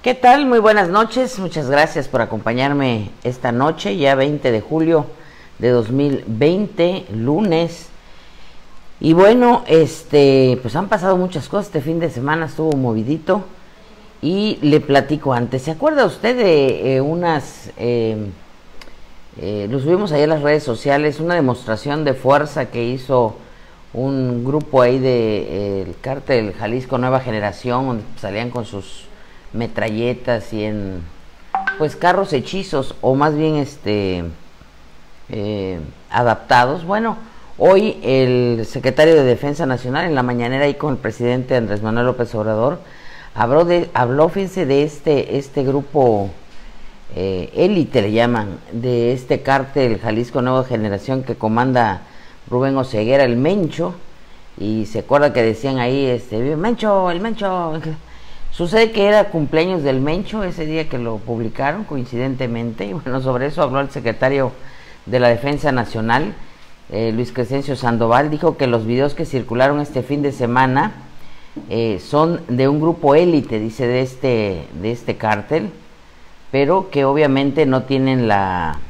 ¿Qué tal? Muy buenas noches, muchas gracias por acompañarme esta noche, ya 20 de julio de 2020, lunes. Y bueno, pues han pasado muchas cosas, este fin de semana estuvo movidito y le platico antes. ¿Se acuerda usted de lo subimos ahí en las redes sociales, una demostración de fuerza que hizo un grupo ahí del Cártel Jalisco Nueva Generación, donde salían con sus metralletas y en pues carros hechizos o más bien adaptados? Bueno, hoy el secretario de Defensa Nacional en la mañanera ahí con el presidente Andrés Manuel López Obrador habló, fíjense, de este grupo élite, le llaman, de este cártel Jalisco Nueva Generación que comanda Rubén Oseguera, el Mencho. Y se acuerda que decían ahí, Mencho, el Mencho. Sucede que era cumpleaños del Mencho ese día que lo publicaron, coincidentemente, y bueno, sobre eso habló el secretario de la Defensa Nacional, Luis Crescencio Sandoval. Dijo que los videos que circularon este fin de semana son de un grupo élite, dice, de este cártel, pero que obviamente no tienen la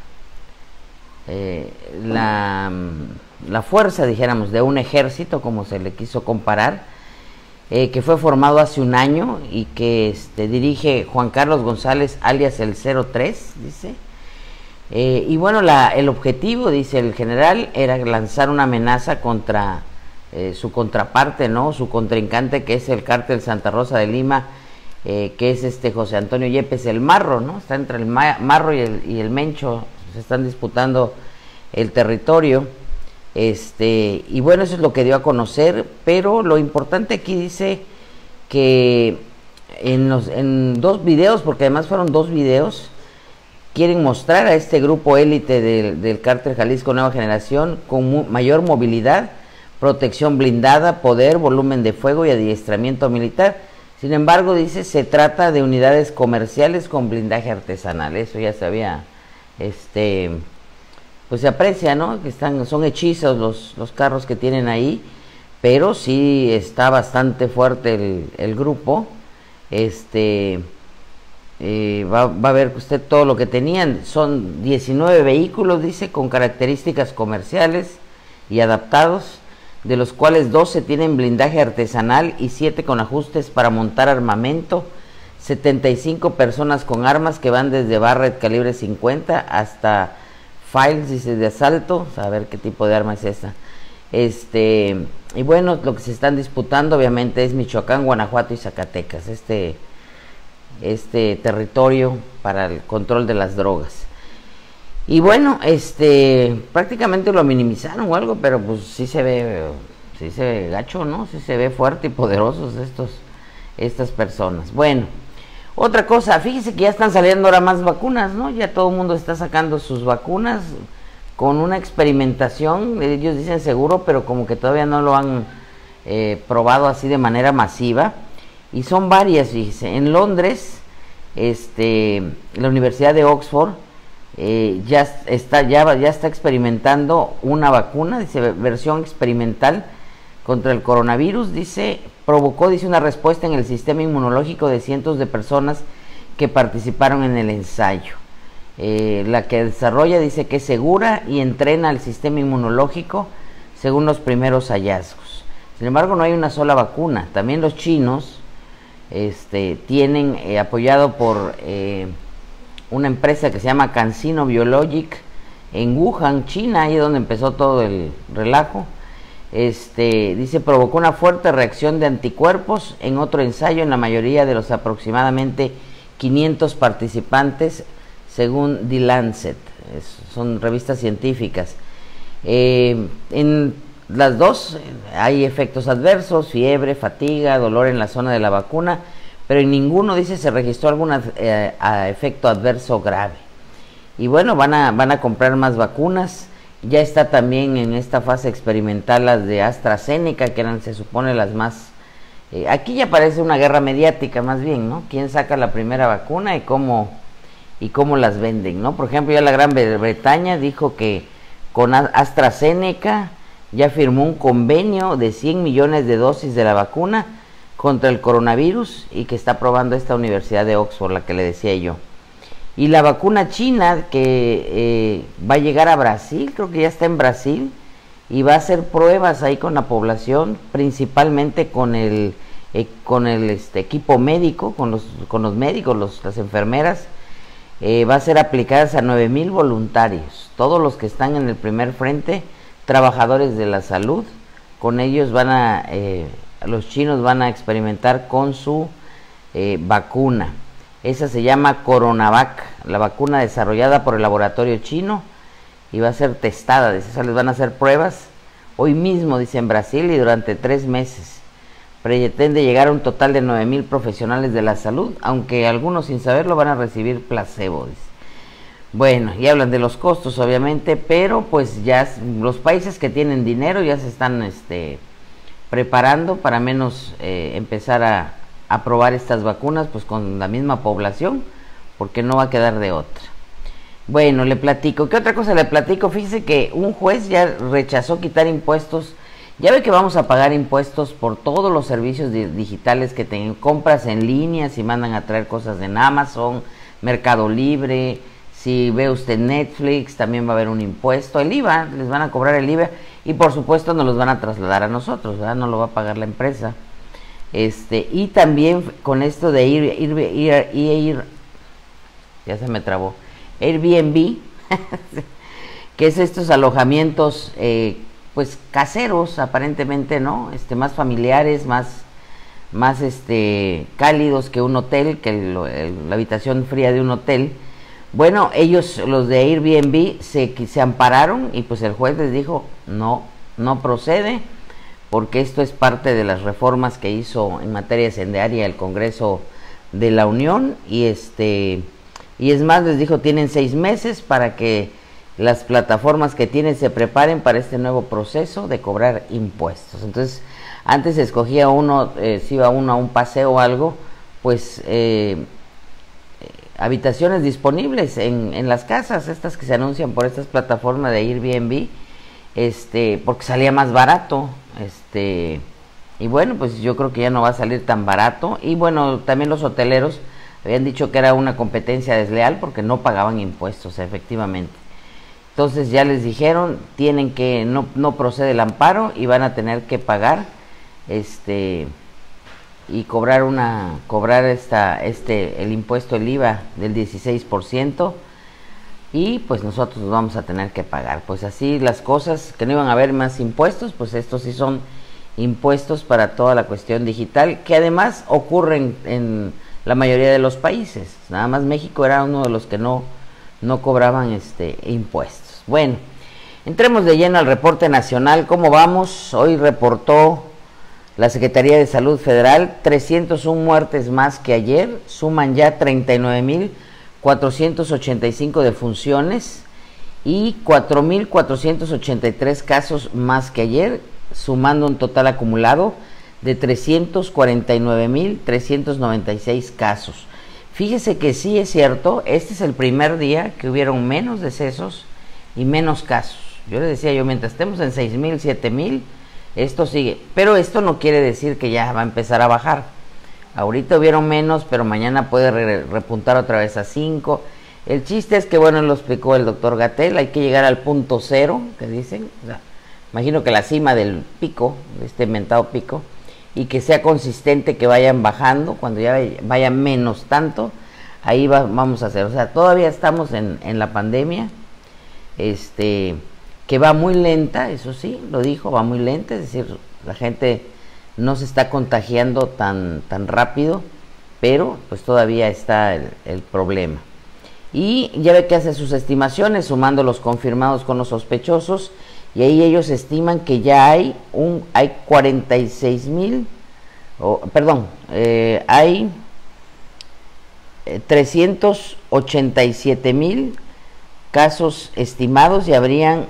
fuerza, dijéramos, de un ejército, como se le quiso comparar, que fue formado hace un año y que dirige Juan Carlos González, alias el 03, dice. Y bueno, el objetivo, dice el general, era lanzar una amenaza contra su contraparte, ¿no? Su contrincante, que es el cártel Santa Rosa de Lima, que es José Antonio Yepes, el Marro, ¿no? Está entre el Marro y el Mencho, se están disputando el territorio. Y bueno, eso es lo que dio a conocer, pero lo importante aquí dice que en dos videos, porque además fueron dos videos, quieren mostrar a este grupo élite del cártel Jalisco Nueva Generación con mayor movilidad, protección blindada, poder, volumen de fuego y adiestramiento militar. Sin embargo, dice, se trata de unidades comerciales con blindaje artesanal. Eso ya se había, pues se aprecia, ¿no? Que son hechizos los carros que tienen ahí, pero sí está bastante fuerte el grupo. Va a ver usted todo lo que tenían. Son 19 vehículos, dice, con características comerciales y adaptados, de los cuales 12 tienen blindaje artesanal y 7 con ajustes para montar armamento. 75 personas con armas que van desde Barrett calibre 50 hasta Files, dice, de asalto. A ver qué tipo de arma es esa. Y bueno, lo que se están disputando obviamente es Michoacán, Guanajuato y Zacatecas, este territorio para el control de las drogas. Y bueno, prácticamente lo minimizaron o algo, pero pues sí se ve gacho, ¿no? Sí se ve fuerte y poderosos estas personas. Bueno, otra cosa, fíjese que ya están saliendo ahora más vacunas, ¿no? Ya todo el mundo está sacando sus vacunas con una experimentación, ellos dicen seguro, pero como que todavía no lo han probado así de manera masiva. Y son varias, fíjese. En Londres, la Universidad de Oxford ya está experimentando una vacuna, dice, versión experimental contra el coronavirus, dice, provocó, dice, una respuesta en el sistema inmunológico de cientos de personas que participaron en el ensayo. La que desarrolla, dice, que es segura y entrena al sistema inmunológico según los primeros hallazgos. Sin embargo, no hay una sola vacuna. También los chinos tienen, apoyado por una empresa que se llama CanSino Biologic en Wuhan, China, ahí es donde empezó todo el relajo. Dice, provocó una fuerte reacción de anticuerpos en otro ensayo en la mayoría de los aproximadamente 500 participantes, según The Lancet. Son revistas científicas. En las dos hay efectos adversos, fiebre, fatiga, dolor en la zona de la vacuna, pero en ninguno, dice, se registró algún efecto adverso grave. Y bueno, van a comprar más vacunas. Ya está también en esta fase experimental las de AstraZeneca, que eran, se supone, las más... aquí ya parece una guerra mediática más bien, ¿no? ¿Quién saca la primera vacuna y cómo las venden, ¿no? Por ejemplo, ya la Gran Bretaña dijo que con AstraZeneca ya firmó un convenio de 100 millones de dosis de la vacuna contra el coronavirus y que está probando esta Universidad de Oxford, la que le decía yo. Y la vacuna china que va a llegar a Brasil, creo que ya está en Brasil, y va a hacer pruebas ahí con la población, principalmente con el equipo médico, con los médicos, las enfermeras. Va a ser aplicadas a 9,000 voluntarios, todos los que están en el primer frente, trabajadores de la salud. Con ellos los chinos van a experimentar con su vacuna. Esa se llama Coronavac, la vacuna desarrollada por el laboratorio chino, y va a ser testada. Les van a hacer pruebas hoy mismo, dice, en Brasil, y durante 3 meses. Pretende llegar a un total de 9,000 profesionales de la salud, aunque algunos sin saberlo van a recibir placebo, dice. Bueno, y hablan de los costos, obviamente, pero pues ya los países que tienen dinero ya se están preparando para empezar a probar estas vacunas, pues con la misma población, porque no va a quedar de otra. Bueno, le platico. ¿Qué otra cosa le platico? Fíjese que un juez ya rechazó quitar impuestos. Ya ve que vamos a pagar impuestos por todos los servicios digitales que tengan, compras en línea, si mandan a traer cosas en Amazon, Mercado Libre, si ve usted Netflix, también va a haber un impuesto, el IVA, les van a cobrar el IVA, y por supuesto nos los van a trasladar a nosotros, ¿verdad? No lo va a pagar la empresa. Y también con esto de ya se me trabó, Airbnb, que es estos alojamientos pues caseros, aparentemente, ¿no? Más familiares, más cálidos que un hotel, que la habitación fría de un hotel. Bueno, ellos, los de Airbnb, se ampararon, y pues el juez les dijo, no procede, porque esto es parte de las reformas que hizo en materia incendiaria el Congreso de la Unión, y es más, les dijo, tienen 6 meses para que las plataformas que tienen se preparen para este nuevo proceso de cobrar impuestos. Entonces, antes escogía uno, si iba uno a un paseo o algo, pues habitaciones disponibles en las casas, estas que se anuncian por estas plataformas de Airbnb, porque salía más barato, y bueno, pues yo creo que ya no va a salir tan barato. Y bueno, también los hoteleros habían dicho que era una competencia desleal porque no pagaban impuestos, efectivamente. Entonces ya les dijeron, tienen que, no procede el amparo, y van a tener que pagar, y cobrar el impuesto, el IVA del 16%, y pues nosotros vamos a tener que pagar. Pues así las cosas, que no iban a haber más impuestos, pues estos sí son impuestos para toda la cuestión digital, que además ocurren en la mayoría de los países. Nada más México era uno de los que no cobraban impuestos. Bueno, entremos de lleno al reporte nacional. ¿Cómo vamos? Hoy reportó la Secretaría de Salud Federal 301 muertes más que ayer, suman ya 39,485 defunciones y 4,483 casos más que ayer, sumando un total acumulado de 349,396 casos. Fíjese que sí es cierto, este es el primer día que hubieron menos decesos y menos casos. Yo le decía, mientras estemos en 6,000, 7,000, esto sigue. Pero esto no quiere decir que ya va a empezar a bajar. Ahorita hubieron menos, pero mañana puede repuntar otra vez a 5. El chiste es que, bueno, lo explicó el doctor Gatell, hay que llegar al punto cero, que dicen. O sea, imagino que la cima del pico, de este inventado pico, y que sea consistente, que vayan bajando, cuando ya vaya menos tanto, ahí vamos a hacer. O sea, todavía estamos en la pandemia, que va muy lenta, eso sí, lo dijo, va muy lenta, es decir, la gente no se está contagiando tan rápido, pero pues todavía está el problema. Y ya ve que hace sus estimaciones, sumando los confirmados con los sospechosos, y ahí ellos estiman que ya hay 46,000, hay 387,000 casos estimados, y habrían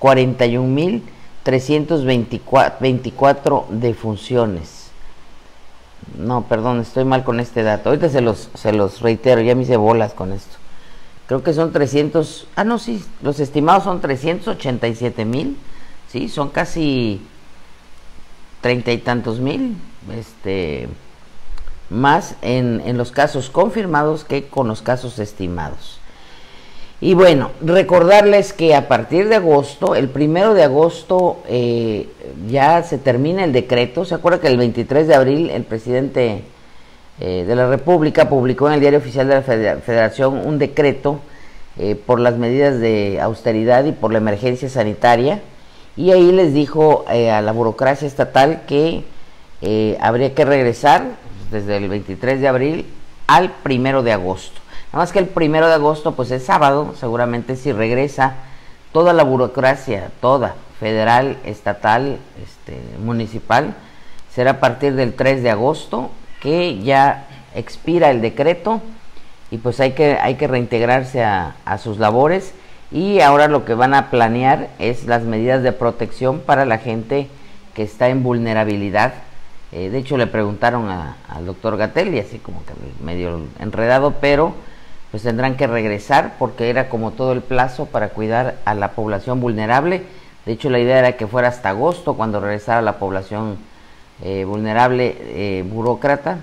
41,324 defunciones. No, perdón, estoy mal con este dato. Ahorita se los reitero, ya me hice bolas con esto. Creo que son 300, no, sí, los estimados son 387,000, sí, son casi 30 y tantos mil, más en los casos confirmados que con los casos estimados. Y bueno, recordarles que a partir de agosto, el 1 de agosto, ya se termina el decreto. ¿Se acuerda que el 23 de abril el presidente de la República publicó en el Diario Oficial de la Federación un decreto por las medidas de austeridad y por la emergencia sanitaria? Y ahí les dijo a la burocracia estatal que habría que regresar desde el 23 de abril al 1 de agosto. Nada más que el 1 de agosto pues es sábado, seguramente si regresa toda la burocracia, toda, federal, estatal, municipal, será a partir del 3 de agosto que ya expira el decreto y pues hay que reintegrarse a sus labores. Y ahora lo que van a planear es las medidas de protección para la gente que está en vulnerabilidad. De hecho le preguntaron al doctor Gatell, y así como que medio enredado, pero pues tendrán que regresar porque era como todo el plazo para cuidar a la población vulnerable. De hecho la idea era que fuera hasta agosto cuando regresara la población vulnerable burócrata,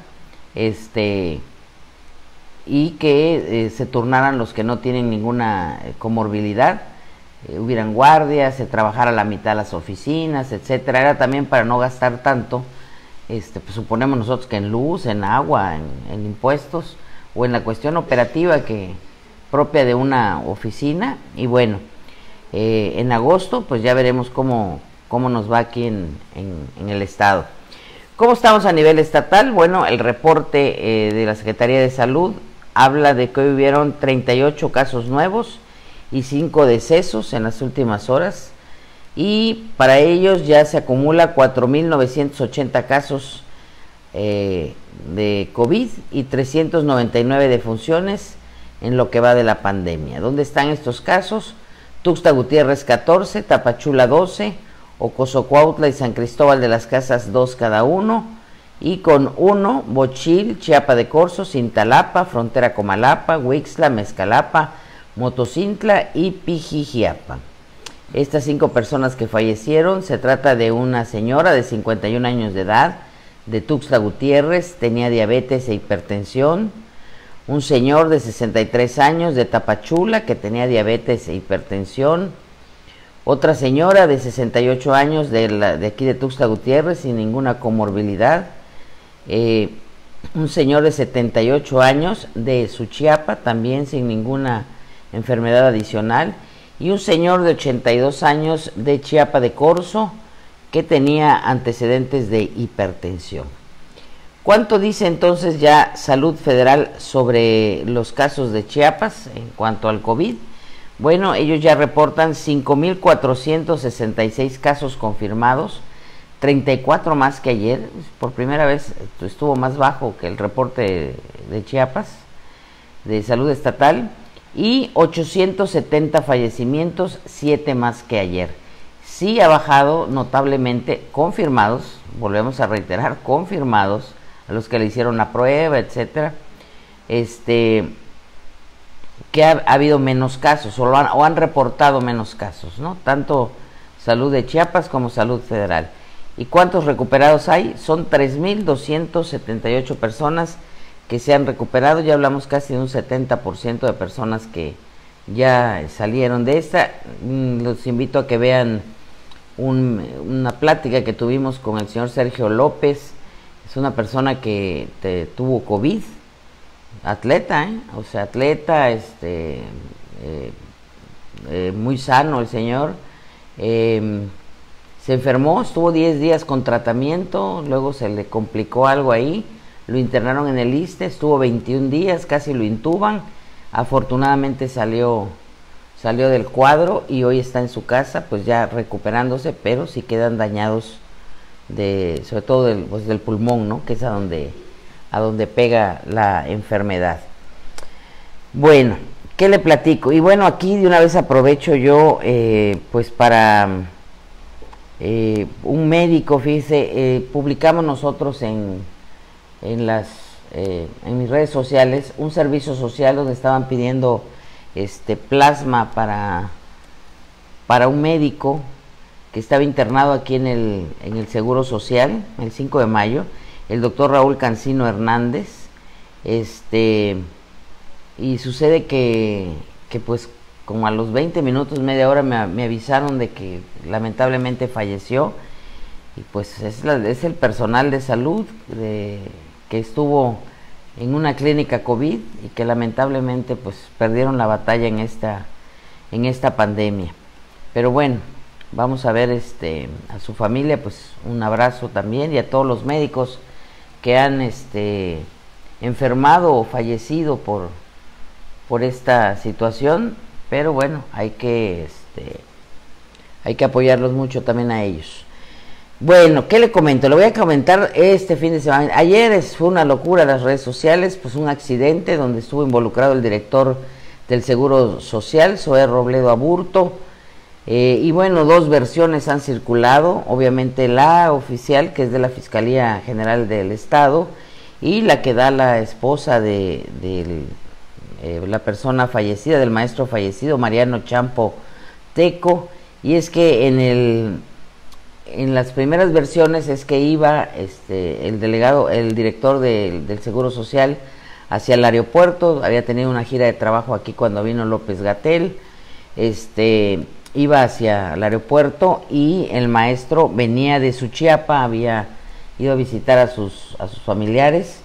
y que se turnaran los que no tienen ninguna comorbilidad, hubieran guardias, se trabajara a la mitad de las oficinas, etcétera. Era también para no gastar tanto, pues suponemos nosotros que en luz, en agua, en impuestos, o en la cuestión operativa que propia de una oficina. Y bueno, en agosto pues ya veremos cómo nos va aquí en el estado. ¿Cómo estamos a nivel estatal? Bueno, el reporte de la Secretaría de Salud habla de que hoy hubieron 38 casos nuevos y 5 decesos en las últimas horas, y para ellos ya se acumula 4.980 casos de COVID y 399 defunciones en lo que va de la pandemia. ¿Dónde están estos casos? Tuxtla Gutiérrez 14, Tapachula 12, Ocosocuautla y San Cristóbal de las Casas 2 cada uno, y con 1 Bochil, Chiapa de Corzo, Cintalapa, Frontera Comalapa, Huixtla, Mezcalapa, Motocintla y Pijijiapa. Estas 5 personas que fallecieron, se trata de una señora de 51 años de edad de Tuxtla Gutiérrez, tenía diabetes e hipertensión; un señor de 63 años de Tapachula que tenía diabetes e hipertensión; otra señora de 68 años de aquí de Tuxtla Gutiérrez sin ninguna comorbilidad; un señor de 78 años de Suchiapa también sin ninguna enfermedad adicional; y un señor de 82 años de Chiapa de Corzo que tenía antecedentes de hipertensión. ¿Cuánto dice entonces ya Salud Federal sobre los casos de Chiapas en cuanto al COVID? Bueno, ellos ya reportan 5.466 casos confirmados, 34 más que ayer. Por primera vez estuvo más bajo que el reporte de Chiapas, de Salud Estatal, y 870 fallecimientos, 7 más que ayer. Sí ha bajado notablemente, confirmados, volvemos a reiterar, confirmados, a los que le hicieron la prueba, etcétera, que ha habido menos casos, o han reportado menos casos, ¿no? Tanto Salud de Chiapas como Salud Federal. ¿Y cuántos recuperados hay? Son 3.278 personas que se han recuperado. Ya hablamos casi de un 70% de personas que ya salieron de esta. Los invito a que vean una plática que tuvimos con el señor Sergio López. Es una persona que tuvo COVID, atleta, o sea, atleta, muy sano el señor. Se enfermó, estuvo 10 días con tratamiento, luego se le complicó algo ahí, lo internaron en el ISSSTE, estuvo 21 días, casi lo intuban. Afortunadamente salió del cuadro y hoy está en su casa, pues ya recuperándose, pero sí quedan dañados, sobre todo del pulmón, ¿no? Que es a donde pega la enfermedad. Bueno, ¿qué le platico? Y bueno, aquí de una vez aprovecho yo, pues para un médico, fíjese, publicamos nosotros en mis redes sociales un servicio social donde estaban pidiendo plasma para un médico que estaba internado aquí en el Seguro Social el 5 de mayo, el doctor Raúl Cancino Hernández, y sucede que pues como a los 20 minutos, media hora me avisaron de que lamentablemente falleció, y pues es el personal de salud que estuvo en una clínica COVID y que lamentablemente pues perdieron la batalla en esta pandemia. Pero bueno, vamos a ver a su familia, pues un abrazo también, y a todos los médicos que han enfermado o fallecido por esta situación. Pero bueno, hay que apoyarlos mucho también a ellos. Bueno, ¿qué le comento? Le voy a comentar este fin de semana. Ayer fue una locura las redes sociales, pues un accidente donde estuvo involucrado el director del Seguro Social, Zoé Robledo Aburto, y bueno, dos versiones han circulado, obviamente la oficial, que es de la Fiscalía General del Estado, y la que da la esposa de la persona fallecida, del maestro fallecido, Mariano Champo Teco. Y es que en las primeras versiones es que iba el director del Seguro Social hacia el aeropuerto, había tenido una gira de trabajo aquí cuando vino López-Gatell, iba hacia el aeropuerto y el maestro venía de Suchiapa, había ido a visitar a sus familiares,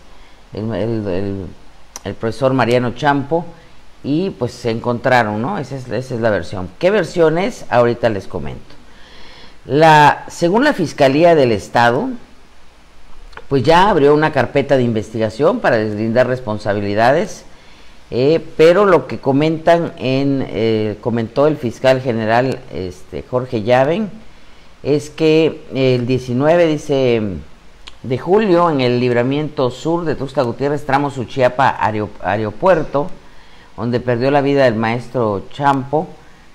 el profesor Mariano Champo, y pues se encontraron, ¿no? Esa es la versión. ¿Qué versión es? Ahorita les comento. Según la Fiscalía del Estado, pues ya abrió una carpeta de investigación para deslindar responsabilidades, pero lo que comentó el fiscal general Jorge Llaven es que el 19 de julio, en el libramiento sur de Tuxtla Gutiérrez, tramo Suchiapa Aeropuerto, donde perdió la vida el maestro Champo,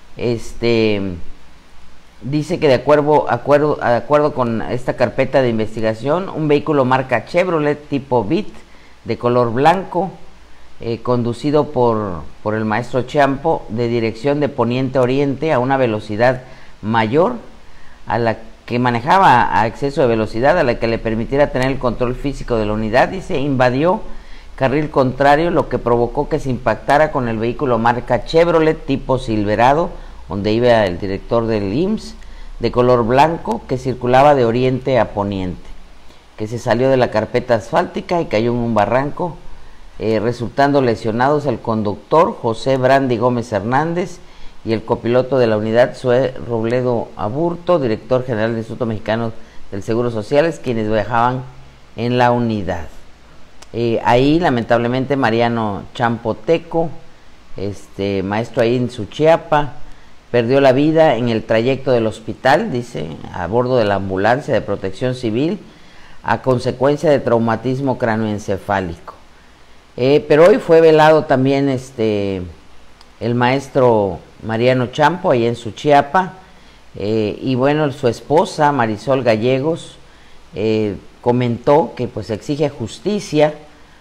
dice que de acuerdo con esta carpeta de investigación, un vehículo marca Chevrolet tipo Beat de color blanco, conducido por el maestro Champo, de dirección de poniente a oriente a una velocidad mayor a la que manejaba, a exceso de velocidad, a la que le permitiera tener el control físico de la unidad, dice, invadió carril contrario, lo que provocó que se impactara con el vehículo marca Chevrolet tipo Silverado, donde iba el director del IMSS, de color blanco, que circulaba de oriente a poniente, que se salió de la carpeta asfáltica y cayó en un barranco, resultando lesionados el conductor José Brandy Gómez Hernández y el copiloto de la unidad, Zoé Robledo Aburto, director general del Instituto Mexicano del Seguro Social, quienes viajaban en la unidad. Ahí lamentablemente Mariano Champo Teco, maestro ahí en Suchiapa, perdió la vida en el trayecto del hospital, dice, a bordo de la ambulancia de Protección Civil, a consecuencia de traumatismo cráneoencefálico. Pero hoy fue velado también el maestro Mariano Champo ahí en Suchiapa, y bueno, su esposa Marisol Gallegos comentó que pues exige justicia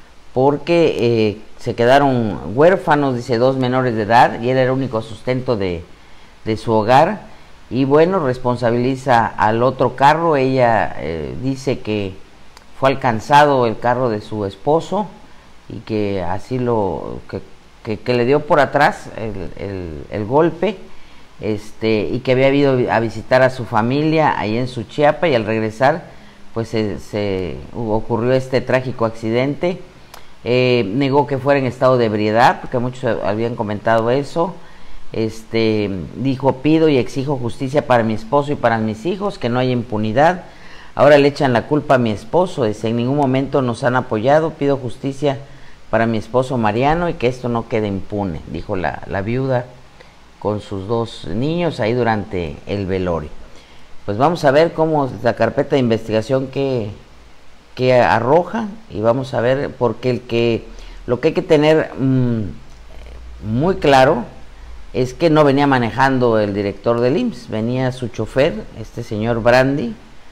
porque se quedaron huérfanos, dice, 2 menores de edad, y él era el único sustento de su hogar, y bueno, responsabiliza al otro carro. Ella dice que fue alcanzado el carro de su esposo y que así que le dio por atrás el golpe, y que había ido a visitar a su familia ahí en Suchiapa, y al regresar pues ocurrió este trágico accidente. Negó que fuera en estado de ebriedad, porque muchos habían comentado eso. Dijo: pido y exijo justicia para mi esposo y para mis hijos, que no haya impunidad. Ahora le echan la culpa a mi esposo, en ningún momento nos han apoyado, pido justicia para mi esposo Mariano y que esto no quede impune, dijo la viuda con sus 2 niños ahí durante el velorio. Pues vamos a ver cómo la carpeta de investigación que arroja, y vamos a ver, porque lo que hay que tener muy claro es que no venía manejando el director del IMSS, venía su chofer, señor Brandy,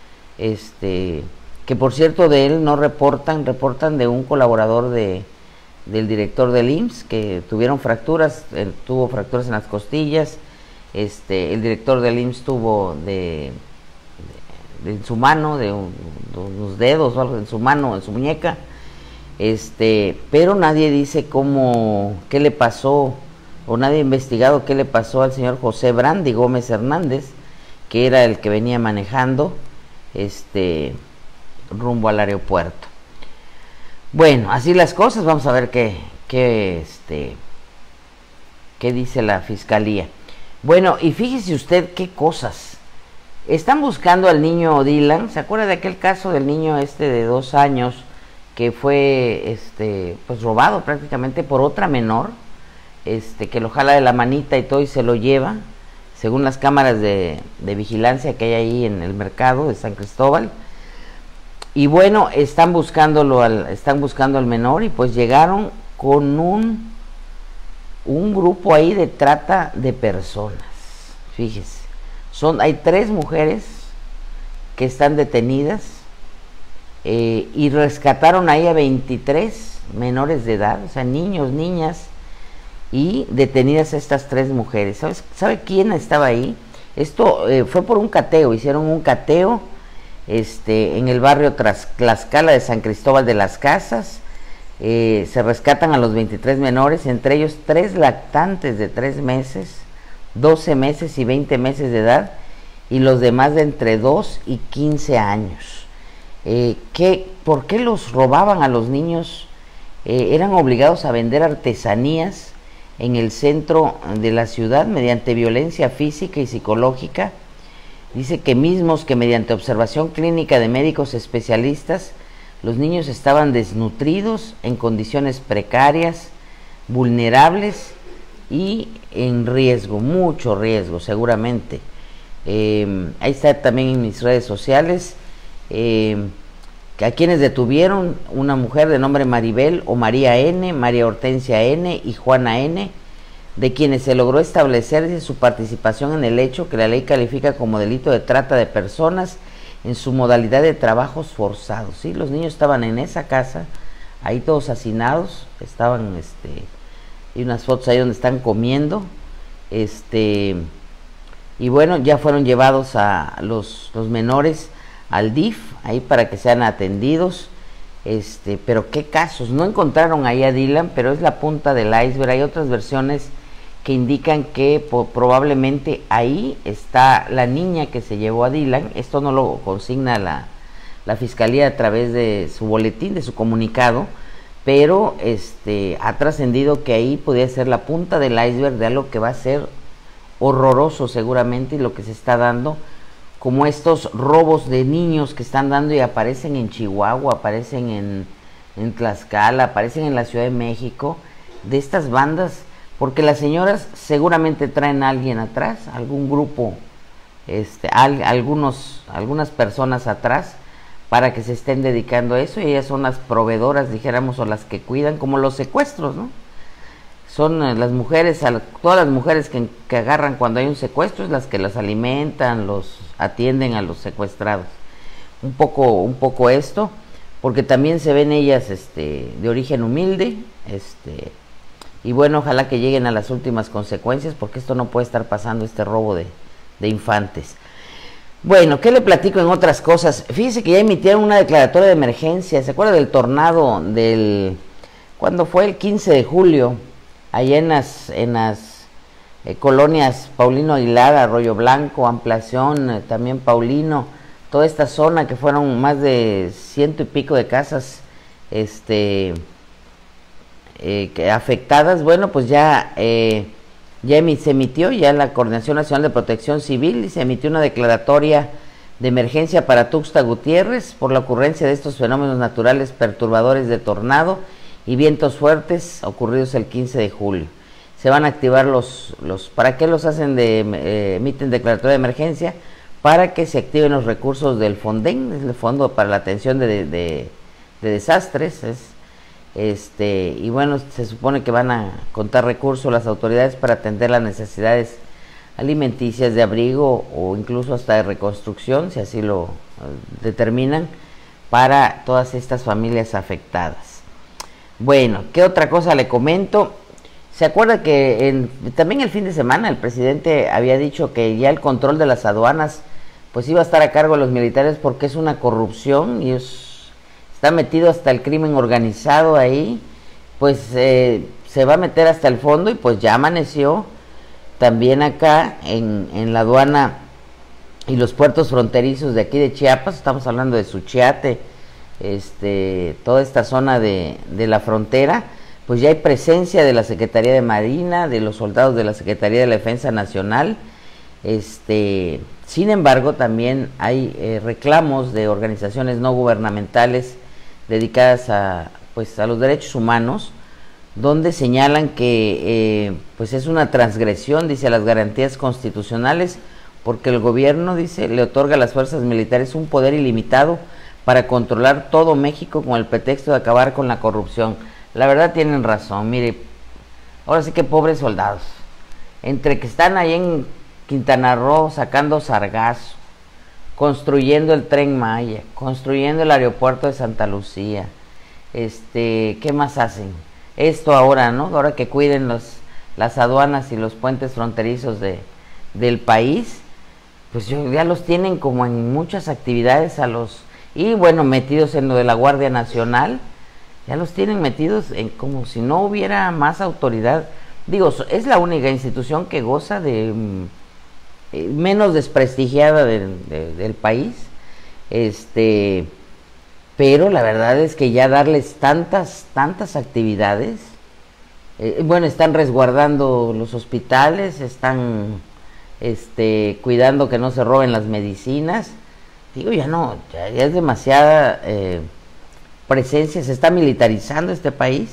que por cierto de él no reportan de un colaborador del director del IMSS, que tuvo fracturas en las costillas. El director del IMSS tuvo de en su mano, de unos dedos o algo en su mano, en su muñeca, pero nadie dice qué le pasó, o nadie ha investigado qué le pasó al señor José Brandi Gómez Hernández, que era el que venía manejando rumbo al aeropuerto. Bueno, así las cosas, vamos a ver qué dice la fiscalía. Bueno, y fíjese usted qué cosas. Están buscando al niño Dylan. ¿Se acuerda de aquel caso del niño de 2 años que fue pues robado prácticamente por otra menor, que lo jala de la manita y todo y se lo lleva, según las cámaras de vigilancia que hay ahí en el mercado de San Cristóbal? Y bueno, están buscando al menor, y pues llegaron con un grupo ahí de trata de personas. Fíjese, hay 3 mujeres que están detenidas, y rescataron ahí a 23 menores de edad, o sea, niños, niñas, y detenidas estas 3 mujeres. ¿Sabe quién estaba ahí? Esto fue por un cateo, hicieron un cateo en el barrio Tlaxcala de San Cristóbal de las Casas. Se rescatan a los 23 menores, entre ellos 3 lactantes de 3 meses, 12 meses y 20 meses de edad, y los demás de entre 2 y 15 años. ¿Por qué los robaban a los niños? Eran obligados a vender artesanías en el centro de la ciudad mediante violencia física y psicológica. Dice que mediante observación clínica de médicos especialistas, los niños estaban desnutridos, en condiciones precarias, vulnerables y en riesgo, mucho riesgo seguramente. Ahí está también en mis redes sociales, a quienes detuvieron: una mujer de nombre Maribel o María N., María Hortensia N. y Juana N., de quienes se logró establecer su participación en el hecho que la ley califica como delito de trata de personas en su modalidad de trabajos forzados. ¿Sí? Los niños estaban en esa casa, ahí todos hacinados, estaban, hay unas fotos ahí donde están comiendo, y bueno, ya fueron llevados a los menores al DIF, ahí para que sean atendidos. Pero qué casos, no encontraron ahí a Dylan, pero es la punta del iceberg. Hay otras versiones que indican que probablemente ahí está la niña que se llevó a Dylan. Esto no lo consigna la fiscalía a través de su boletín, de su comunicado, pero ha trascendido que ahí podría ser la punta del iceberg de algo que va a ser horroroso seguramente, y lo que se está dando, como estos robos de niños que están dando y aparecen en Chihuahua, aparecen en Tlaxcala, aparecen en la Ciudad de México, de estas bandas, porque las señoras seguramente traen a alguien atrás, algún grupo, algunas personas atrás, para que se estén dedicando a eso, y ellas son las proveedoras, dijéramos, o las que cuidan, como los secuestros, ¿no? Son las mujeres, todas las mujeres que agarran cuando hay un secuestro, es las que las alimentan, los atienden a los secuestrados. Un poco esto, porque también se ven ellas de origen humilde, y bueno, ojalá que lleguen a las últimas consecuencias, porque esto no puede estar pasando, este robo de infantes. Bueno, ¿qué le platico en otras cosas? Fíjese que ya emitieron una declaratoria de emergencia. ¿Se acuerda del tornado cuando fue el 15 de julio? Allá en las colonias Paulino Aguilar, Arroyo Blanco, Ampliación, también Paulino, toda esta zona, que fueron más de 100 y pico de casas afectadas. Bueno, pues ya se emitió ya la Coordinación Nacional de Protección Civil, y se emitió una declaratoria de emergencia para Tuxtla Gutiérrez por la ocurrencia de estos fenómenos naturales perturbadores de tornado y vientos fuertes ocurridos el 15 de julio. Se van a activar ¿para qué los hacen emiten declaratoria de emergencia? Para que se activen los recursos del FONDEN, es el Fondo para la Atención de Desastres, y bueno, se supone que van a contar recursos las autoridades para atender las necesidades alimenticias, de abrigo o incluso hasta de reconstrucción, si así lo determinan, para todas estas familias afectadas. Bueno, ¿qué otra cosa le comento? ¿Se acuerda que también el fin de semana el presidente había dicho que ya el control de las aduanas pues iba a estar a cargo de los militares porque es una corrupción y está metido hasta el crimen organizado ahí, pues se va a meter hasta el fondo y pues ya amaneció también acá en la aduana y los puertos fronterizos de aquí de Chiapas. Estamos hablando de Suchiate, toda esta zona de la frontera, pues ya hay presencia de la Secretaría de Marina, de los soldados de la Secretaría de la Defensa Nacional. Sin embargo, también hay reclamos de organizaciones no gubernamentales dedicadas a los derechos humanos, donde señalan que pues es una transgresión, dice, a las garantías constitucionales, porque el gobierno, dice, le otorga a las fuerzas militares un poder ilimitado para controlar todo México con el pretexto de acabar con la corrupción. La verdad tienen razón, mire, ahora sí que pobres soldados, entre que están ahí en Quintana Roo sacando sargazo, construyendo el Tren Maya, construyendo el aeropuerto de Santa Lucía, ¿qué más hacen? Esto ahora, ¿no? Ahora que cuiden las aduanas y los puentes fronterizos del país, pues ya los tienen como en muchas actividades y bueno, metidos en lo de la Guardia Nacional, ya los tienen metidos en como si no hubiera más autoridad. Digo, es la única institución que goza de menos desprestigiada del país, pero la verdad es que ya darles tantas actividades, bueno, están resguardando los hospitales, están cuidando que no se roben las medicinas. Digo, ya es demasiada presencia, se está militarizando este país,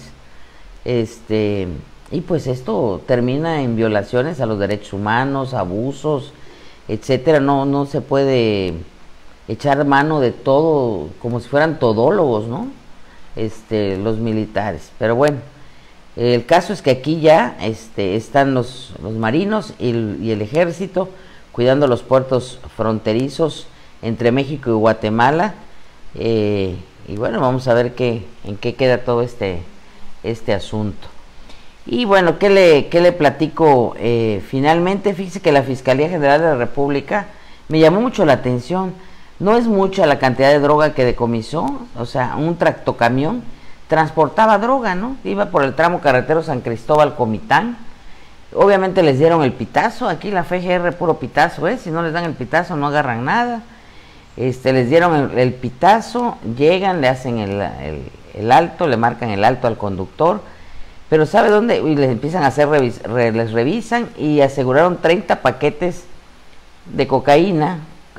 y pues esto termina en violaciones a los derechos humanos, abusos, etcétera. No se puede echar mano de todo como si fueran todólogos, ¿no? Los militares. Pero bueno, el caso es que aquí ya están los marinos y el ejército cuidando los puertos fronterizos entre México y Guatemala, y bueno, vamos a ver en qué queda todo este asunto. Y bueno, ¿qué le platico? Finalmente, fíjese que la Fiscalía General de la República me llamó mucho la atención. No es mucha la cantidad de droga que decomisó, o sea, un tractocamión transportaba droga, ¿no? Iba por el tramo carretero San Cristóbal-Comitán. Obviamente les dieron el pitazo, aquí la FGR puro pitazo, si no les dan el pitazo no agarran nada. Les dieron el pitazo, llegan, le hacen el alto, le marcan el alto al conductor, pero ¿sabe dónde? Y les empiezan a hacer, les revisan y aseguraron 30 paquetes de cocaína,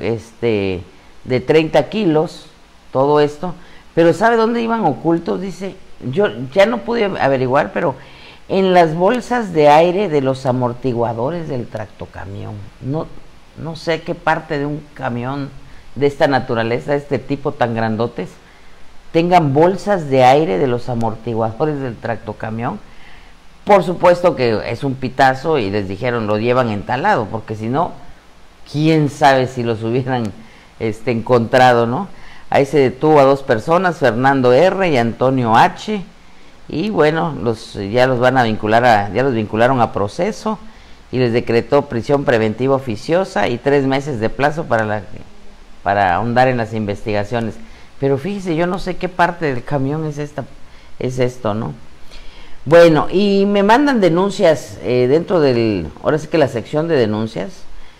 de 30 kilos, todo esto, pero ¿sabe dónde iban ocultos? Dice, yo ya no pude averiguar, pero en las bolsas de aire de los amortiguadores del tractocamión. No sé qué parte de un camión de esta naturaleza, de este tipo tan grandotes, tengan bolsas de aire de los amortiguadores del tractocamión. Por supuesto que es un pitazo y les dijeron lo llevan en tal lado, porque si no, quién sabe si los hubieran encontrado, ¿no? Ahí se detuvo a 2 personas, Fernando R. y Antonio H. Y bueno, ya los vincularon a proceso y les decretó prisión preventiva oficiosa y 3 meses de plazo para ahondar en las investigaciones. Pero fíjese, yo no sé qué parte del camión es esto, ¿no? Bueno, y me mandan denuncias dentro ahora sí que la sección de denuncias.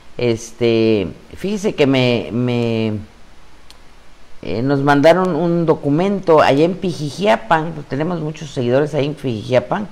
Fíjese que nos mandaron un documento allá en Pijijiapan, pues tenemos muchos seguidores ahí en Pijijiapan.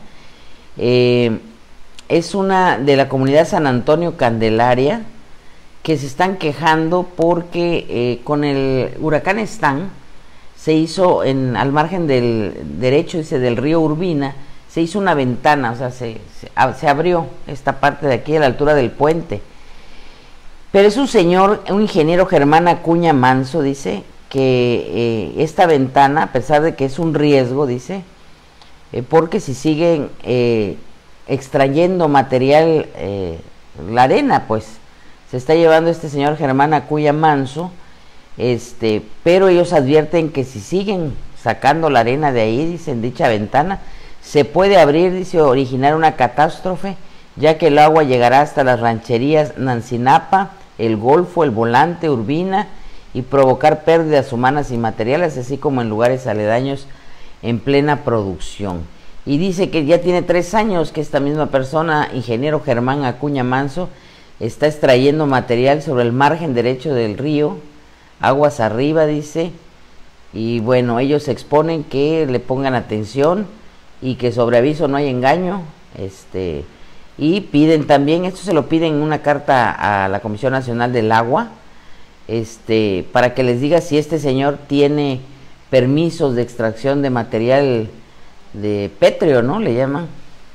Es una de la comunidad San Antonio Candelaria, que se están quejando porque con el huracán Stan se hizo al margen del derecho, dice, del río Urbina, se hizo una ventana, o sea, se abrió esta parte de aquí a la altura del puente. Pero es un ingeniero Germán Acuña Manso, dice, que esta ventana, a pesar de que es un riesgo, dice, porque si siguen extrayendo material, la arena, pues, se está llevando este señor Germán Acuña Manso, pero ellos advierten que si siguen sacando la arena de ahí, dice, en dicha ventana, se puede abrir, dice, originar una catástrofe, ya que el agua llegará hasta las rancherías Nancinapa, el Golfo, el Volante, Urbina y provocar pérdidas humanas y materiales, así como en lugares aledaños en plena producción. Y dice que ya tiene 3 años que esta misma persona, ingeniero Germán Acuña Manso, está extrayendo material sobre el margen derecho del río, aguas arriba, dice, y bueno, ellos exponen que le pongan atención y que sobre aviso no hay engaño, y piden también, esto se lo piden en una carta a la Comisión Nacional del Agua, para que les diga si este señor tiene permisos de extracción de material de pétreo, ¿no? Le llaman,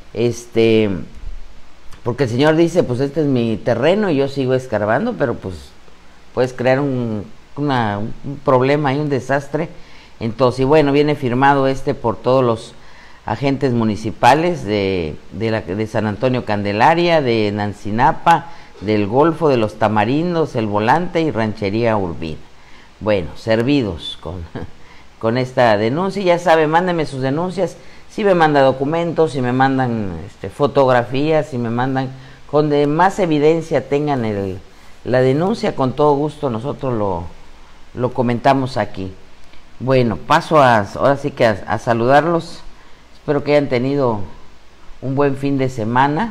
porque el señor dice, pues este es mi terreno y yo sigo escarbando, pero pues puedes crear un problema y un desastre. Entonces, y bueno, viene firmado por todos los agentes municipales de San Antonio Candelaria, de Nancinapa, del Golfo, de los Tamarindos, el Volante y Ranchería Urbina. Bueno, servidos con esta denuncia. Ya sabe, mándenme sus denuncias. Si me manda documentos, si me mandan fotografías, si me mandan con de más evidencia tengan la denuncia, con todo gusto nosotros lo comentamos aquí. Bueno, paso ahora sí que a saludarlos. Espero que hayan tenido un buen fin de semana.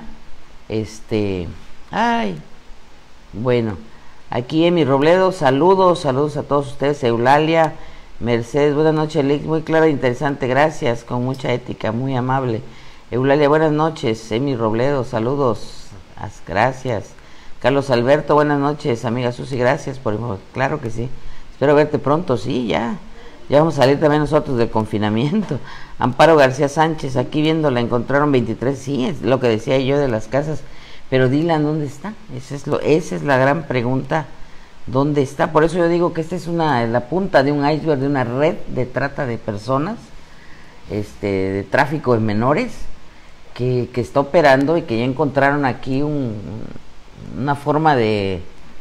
Bueno, aquí Emi Robledo, saludos a todos ustedes. Eulalia Mercedes, buenas noches, Lex, muy clara e interesante, gracias, con mucha ética, muy amable. Eulalia, buenas noches. Emi Robledo, saludos, gracias. Carlos Alberto, buenas noches. Amiga Susi, gracias claro que sí, espero verte pronto. Sí, ya vamos a salir también nosotros del confinamiento. Amparo García Sánchez, aquí viéndola, encontraron 23, sí, es lo que decía yo de las casas, pero Dylan, ¿dónde está? Esa es la gran pregunta, ¿dónde está? Por eso yo digo que esta es la punta de un iceberg, de una red de trata de personas, de tráfico de menores, que está operando y que ya encontraron aquí una forma de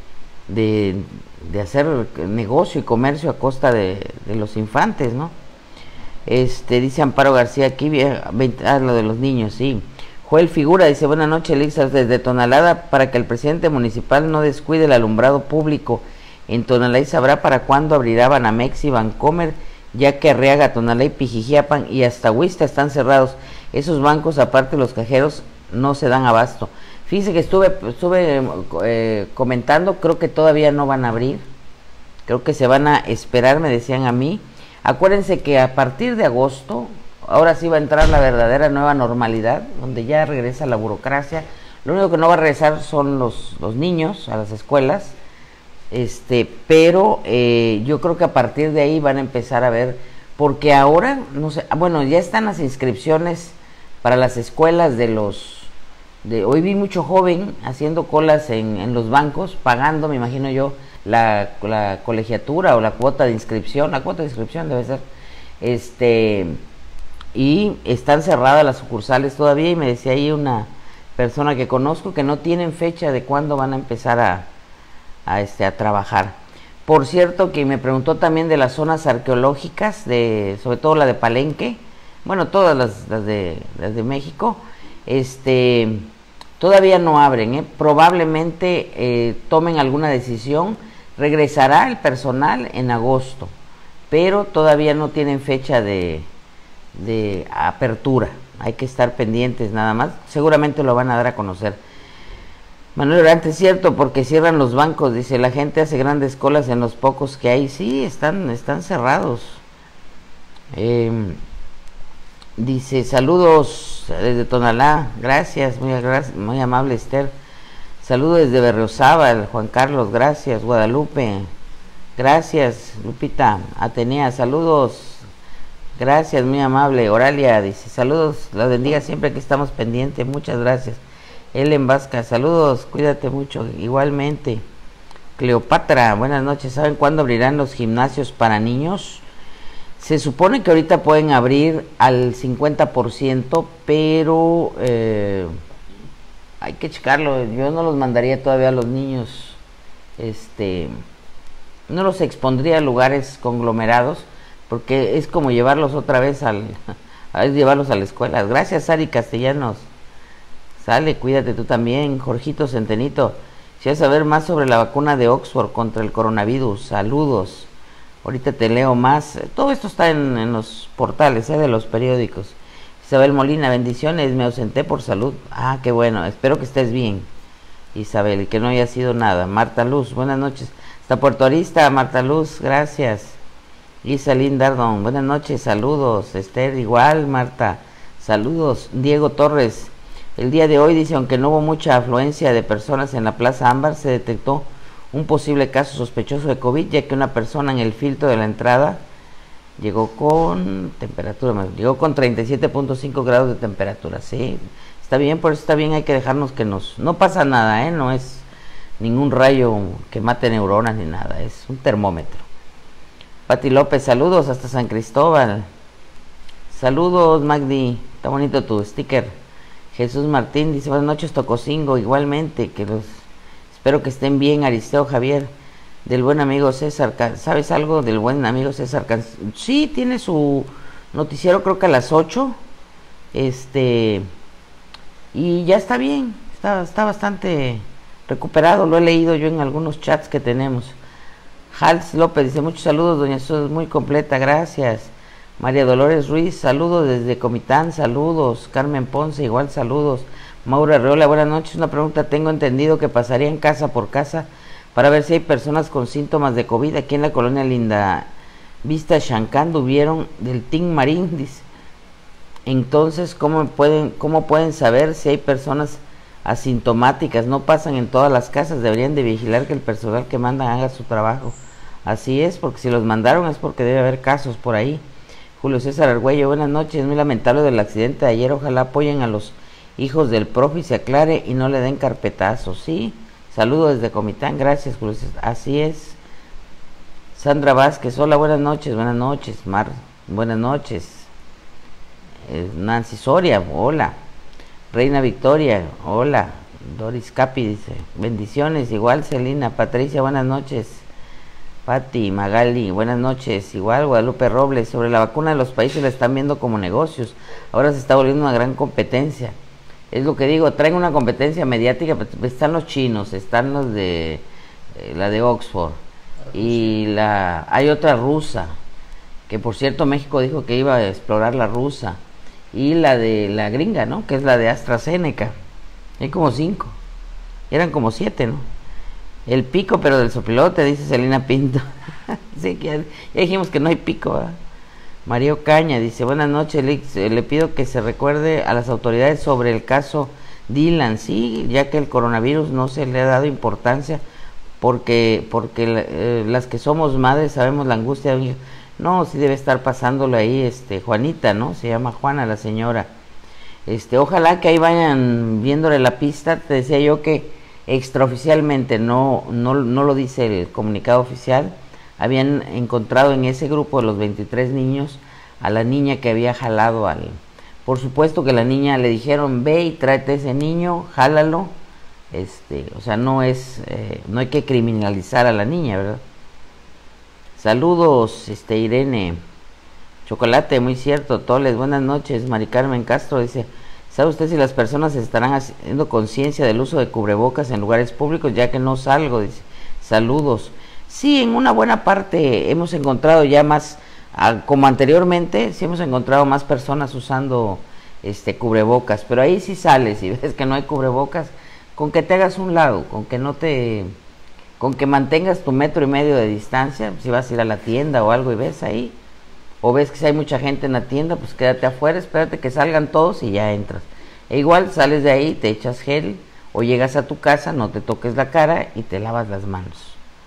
hacer negocio y comercio a costa de los infantes, ¿no? Dice Amparo García aquí, lo de los niños, sí. Joel Figura dice, buenas noches, Elixir, desde Tonalá, para que el presidente municipal no descuide el alumbrado público en Tonalá y sabrá para cuándo abrirá Banamex y Bancomer, ya que Arriaga, Tonalá y Pijijiapan y hasta Huista están cerrados. Esos bancos, aparte los cajeros, no se dan abasto. Fíjense que estuve comentando, creo que todavía no van a abrir, creo que se van a esperar, me decían a mí. Acuérdense que a partir de agosto, ahora sí va a entrar la verdadera nueva normalidad, donde ya regresa la burocracia. Lo único que no va a regresar son los niños a las escuelas, pero yo creo que a partir de ahí van a empezar a ver, porque ahora, no sé, bueno, ya están las inscripciones para las escuelas hoy vi mucho joven haciendo colas en los bancos, pagando, me imagino yo, la colegiatura o la cuota de inscripción debe ser, y están cerradas las sucursales todavía, y me decía ahí una persona que conozco que no tienen fecha de cuándo van a empezar a trabajar. Por cierto, que me preguntó también de las zonas arqueológicas, sobre todo la de Palenque, bueno, todas las de México, todavía no abren, probablemente tomen alguna decisión. Regresará el personal en agosto, pero todavía no tienen fecha de apertura. Hay que estar pendientes nada más. Seguramente lo van a dar a conocer. Manuel Orante, es cierto, porque cierran los bancos. Dice, la gente hace grandes colas en los pocos que hay. Sí, están cerrados. Dice, saludos desde Tonalá. Gracias, muy amable Esther. Saludos desde Berriozábal, Juan Carlos, gracias. Guadalupe, gracias. Lupita, Atenea, saludos, gracias, muy amable. Oralia dice, saludos, la bendiga siempre que estamos pendientes, muchas gracias. Ellen Vasca, saludos, cuídate mucho, igualmente. Cleopatra, buenas noches, ¿saben cuándo abrirán los gimnasios para niños? Se supone que ahorita pueden abrir al 50%, pero hay que checarlo. Yo no los mandaría todavía a los niños, no los expondría a lugares conglomerados, porque es como llevarlos otra vez llevarlos a la escuela. Gracias, Ari Castellanos. Sale, cuídate tú también. Jorgito Centenito, Si vas a saber más sobre la vacuna de Oxford contra el coronavirus, saludos. Ahorita te leo más. Todo esto está en los portales de los periódicos. Isabel Molina, bendiciones, me ausenté por salud. Ah, qué bueno, espero que estés bien, Isabel, y que no haya sido nada. Marta Luz, buenas noches. Hasta Puerto Arista, Marta Luz, gracias. Isalín Dardón, buenas noches, saludos. Esther, igual, Marta, saludos. Diego Torres, el día de hoy dice, aunque no hubo mucha afluencia de personas en la Plaza Ámbar, se detectó un posible caso sospechoso de COVID, ya que una persona en el filtro de la entrada llegó con temperatura, llegó con 37.5 grados de temperatura. Sí, está bien, por eso está bien, hay que dejarnos que no pasa nada, no es ningún rayo que mate neuronas ni nada, es un termómetro. Pati López, saludos hasta San Cristóbal. Saludos, Magdi, está bonito tu sticker. Jesús Martín dice, buenas noches, Tococingo, igualmente, espero que estén bien. Aristeo Javier, del buen amigo César, ¿sabes algo del buen amigo César? Sí, tiene su noticiero, creo que a las 8, y ya está bien, está bastante recuperado, lo he leído yo en algunos chats que tenemos. Hals López dice, muchos saludos, doña Sus, muy completa, gracias. María Dolores Ruiz, saludos desde Comitán, saludos. Carmen Ponce, igual saludos. Maura Arreola, buenas noches, una pregunta, tengo entendido que pasarían casa por casa para ver si hay personas con síntomas de COVID. Aquí en la colonia Linda Vista Chancán tuvieron del Team Marín, dice. Entonces, ¿cómo pueden saber si hay personas asintomáticas? No pasan en todas las casas, deberían de vigilar que el personal que mandan haga su trabajo. Así es, porque si los mandaron es porque debe haber casos por ahí. Julio César Argüello, buenas noches, es muy lamentable del accidente de ayer, ojalá apoyen a los hijos del profe y se aclare y no le den carpetazo, ¿sí? Saludos desde Comitán, gracias, Julio César. Así es. Sandra Vázquez, hola, buenas noches, Mar, buenas noches. Nancy Soria, hola. Reina Victoria, hola. Doris Capi dice, bendiciones, igual Celina. Patricia, buenas noches. Pati, Magali, buenas noches, igual. Guadalupe Robles, sobre la vacuna de los países la están viendo como negocios, ahora se está volviendo una gran competencia. Es lo que digo, traen una competencia mediática, están los chinos, están los de la de Oxford, y hay otra rusa, que por cierto México dijo que iba a explorar la rusa, y la de la gringa, ¿no? Que es la de AstraZeneca. Hay como 5, eran como 7, ¿no? El pico, pero del sopilote, dice Celina Pinto. Sí, que ya dijimos que no hay pico, ¿verdad? Mario Caña dice, buenas noches, le pido que se recuerde a las autoridades sobre el caso Dylan, sí, ya que el coronavirus no se le ha dado importancia, porque las que somos madres sabemos la angustia de un hijo. No, sí debe estar pasándolo ahí, Juanita, ¿no? Se llama Juana la señora. Ojalá que ahí vayan viéndole la pista. Te decía yo que extraoficialmente, no lo dice el comunicado oficial, habían encontrado en ese grupo de los 23 niños a la niña que había jalado por supuesto que la niña le dijeron, ve y tráete ese niño, jálalo, o sea, no hay que criminalizar a la niña, ¿verdad? Saludos, Irene Chocolate, muy cierto. Toles, buenas noches. Mari Carmen Castro dice, ¿sabe usted si las personas estarán haciendo conciencia del uso de cubrebocas en lugares públicos, ya que no salgo? Dice, saludos. Sí, en una buena parte hemos encontrado ya más, como anteriormente, sí hemos encontrado más personas usando cubrebocas, pero ahí sí sales y ves que no hay cubrebocas, con que te hagas un lado, con que mantengas tu 1.5 metros de distancia, si vas a ir a la tienda o algo y ves ahí, o ves que si hay mucha gente en la tienda, pues quédate afuera, espérate que salgan todos y ya entras. E igual sales de ahí, te echas gel, o llegas a tu casa, no te toques la cara y te lavas las manos.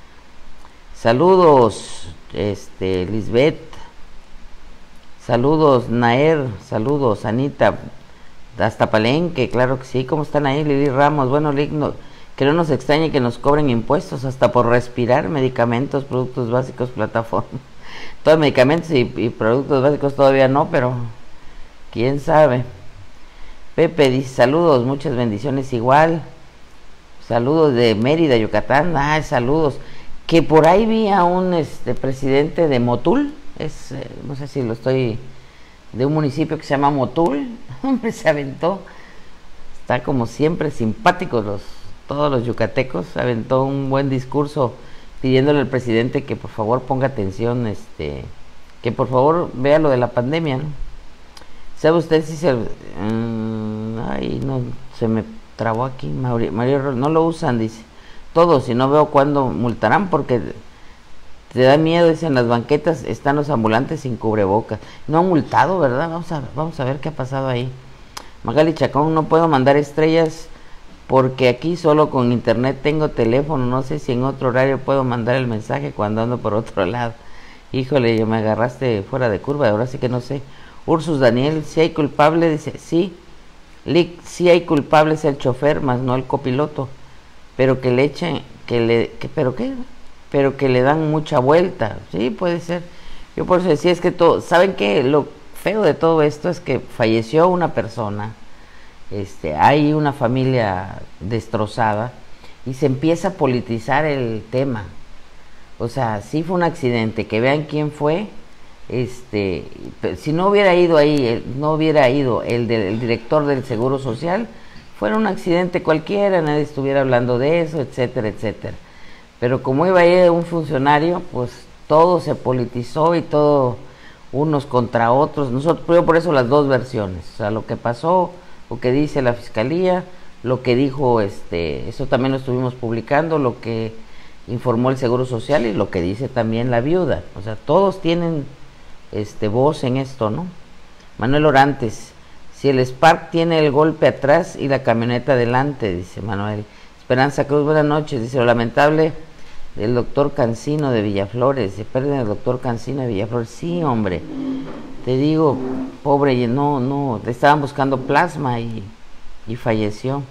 Saludos, Lisbeth. Saludos, Naer. Saludos, Anita. Hasta Palenque, claro que sí. ¿Cómo están ahí, Lili Ramos? Bueno, que no nos extrañe que nos cobren impuestos hasta por respirar, medicamentos, productos básicos, plataformas. Todos medicamentos y productos básicos todavía no, pero quién sabe. Pepe dice, saludos, muchas bendiciones igual. Saludos de Mérida, Yucatán. Saludos. Que por ahí vi a un presidente de Motul, no sé si lo estoy, de un municipio que se llama Motul, hombre, se aventó. Está como siempre simpáticos todos los yucatecos, aventó un buen discurso pidiéndole al presidente que por favor ponga atención, que por favor vea lo de la pandemia, ¿no? ¿Sabe usted si se... ay, no, se me trabó aquí, Mario, no lo usan, dice. Todos, y no veo cuándo multarán porque te da miedo, dicen, las banquetas están los ambulantes sin cubrebocas. No han multado, ¿verdad? Vamos a ver qué ha pasado ahí. Magali Chacón, no puedo mandar estrellas porque aquí solo con internet tengo teléfono, no sé si en otro horario puedo mandar el mensaje cuando ando por otro lado. Híjole, me agarraste fuera de curva, ahora sí que no sé. Ursus Daniel, si hay culpable, dice, sí. Lick, si hay culpable es el chofer, más no el copiloto. Pero que le echen, pero que le dan mucha vuelta. Sí, puede ser. Yo por eso decía, es que todo, ¿saben qué? Lo feo de todo esto es que falleció una persona, hay una familia destrozada y se empieza a politizar el tema. O sea, sí fue un accidente, que vean quién fue. Si no hubiera ido ahí, no hubiera ido el director del Seguro Social, fuera un accidente cualquiera, nadie estuviera hablando de eso, etcétera, etcétera. Pero como iba ahí un funcionario, pues todo se politizó y todo unos contra otros. Yo por eso las dos versiones, o sea, lo que pasó, lo que dice la fiscalía, lo que dijo, eso también lo estuvimos publicando, lo que informó el Seguro Social y lo que dice también la viuda. O sea, todos tienen voz en esto, ¿no? Manuel Orantes, si el Spark tiene el golpe atrás y la camioneta adelante, dice Manuel. Esperanza Cruz, buenas noches, dice, lo lamentable del doctor Cancino de Villaflores, se pierde el doctor Cancino de Villaflores. Sí, hombre, te digo, pobre, no, le estaban buscando plasma y falleció.